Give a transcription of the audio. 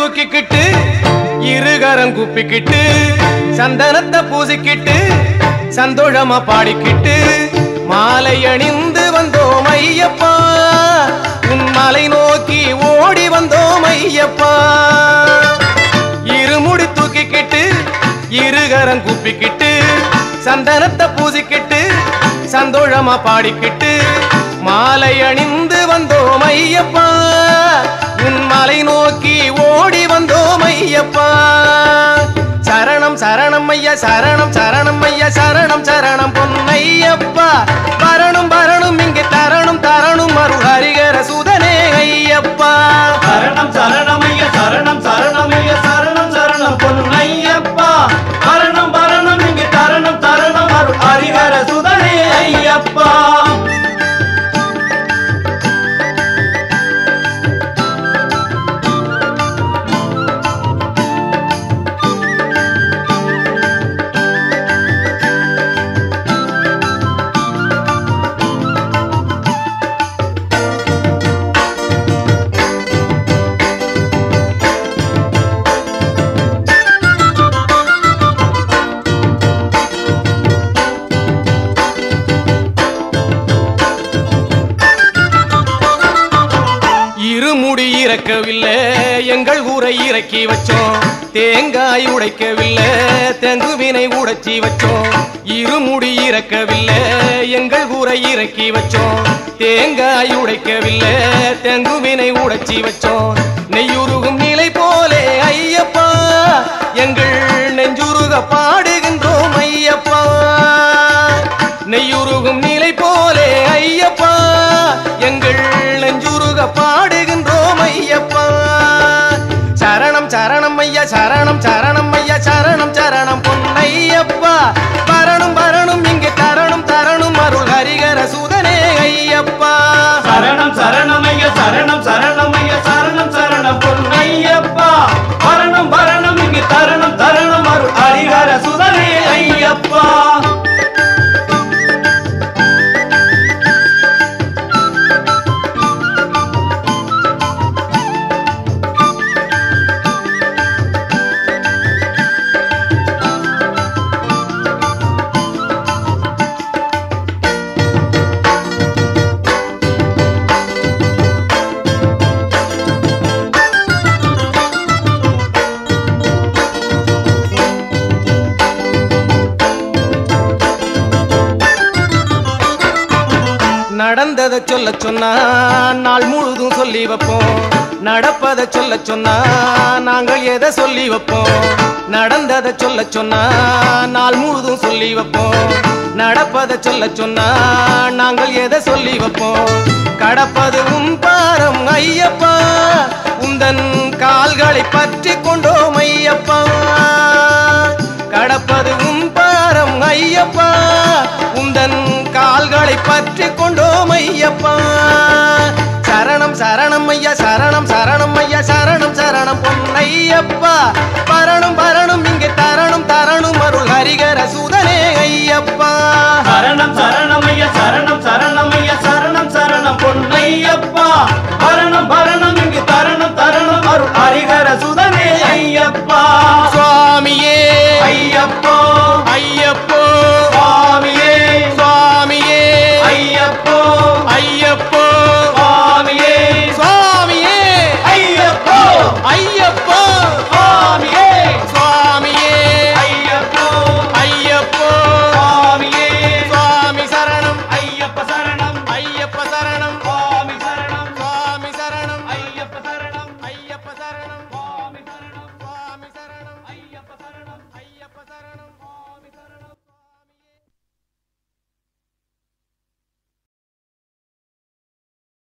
தூக்கிக்கிட்டு இருகரம் குப்பிக்கிட்டு சந்தனத்தை பூசிக்கிட்டு சந்தோஷமா பாடிக்கிட்டு மாலை அணிந்து வந்தோம் ஐயப்பா உன் மலை நோக்கி ஓடி வந்தோம் ஐயப்பா இருமுடி தூக்கிக்கிட்டு இருகரம் குப்பிக்கிட்டு சந்தனத்தை பூசிக்கிட்டு சந்தோஷமா பாடிக்கிட்டு மாலை அணிந்து வந்தோம் ஐயப்பா உன் மலை நோக்கி ஓடி வந்தோம் ஐயப்பா சரணம் சரணம் ஐயா சரணம் சரணம் ஐயா சரணம் சரணம் பொன்னையப்பா வரணும் வரணும் இங்கே தரணும் தரணும் அருள் ஹரிகர சுதனே ஐயப்பா சரணம் சரணம் ஐயா சரணம் சரணம் ஐயா சரணம் சரணம் பொன்னையப்பா வரணும் வரணும் இங்கே தரணும் தரணும் அருள் ஹரிகர சுதனே ஐயப்பா இறக்கவில்லை எங்கள் ஊரை இறக்கி வச்சோம் தேங்காய் உடைக்கவில்லை தெங்குவினை உடைச்சி வச்சோம் இருமுடி இறக்கவில்லை எங்கள் ஊரை இறக்கி வச்சோம் தேங்காய் உடைக்கவில்லை தெங்குவினை உடைச்சி வச்சோம் நெய்யுருகும் நிலை போலே ஐயப்பா எங்கள் நெஞ்சுருக பாடுகின்றோம் ஐயப்பா நெய்யுருகும் நிலை போலே ஐயப்பா எங்கள் நெஞ்சுருக பாடுகின்றோம் ஐயப்பா சரணம் சரணம் ஐயா சரணம் சரணம் ஐயா சரணம் சரணம் பொன்னையப்பா வரணும் வரணும் இங்கே தரணும் தரணும் அருள் ஹரிகர சுதனே ஐயப்பா சரணம் சரணம் ஐயா சரணம் சரணம் ஐயா சரணம் சரணம் பொன்னையப்பா வரணும் வரணும் இங்கே தரணும் தரணும் அருள் ஹரிகர சுதனே ஐயப்பா நடந்ததை சொல்ல சொன்னா நாள் முழுதும் சொல்லி வைப்போம் நடப்பதை சொல்ல சொன்னா நாங்கள் எதை சொல்லி வைப்போம் நடந்ததை சொல்ல சொன்னா நாள் முழுதும் சொல்லி வைப்போம் நடப்பதை சொல்ல சொன்னா நாங்கள் எதை சொல்லி வைப்போம் கடப்பது உன் பாரம் ஐயப்பா உந்தன் கால்களை பற்றி கொண்டோம் ஐயப்பா கடப்பது உன் பாரம் ஐயப்பா உந்தன் கால்களை பற்றி கொண்டோம் ஐயப்பா சரணம் சரணம் ஐயா சரணம் சரணம் ஐயா சரணம் சரணம் பொன்னையப்பா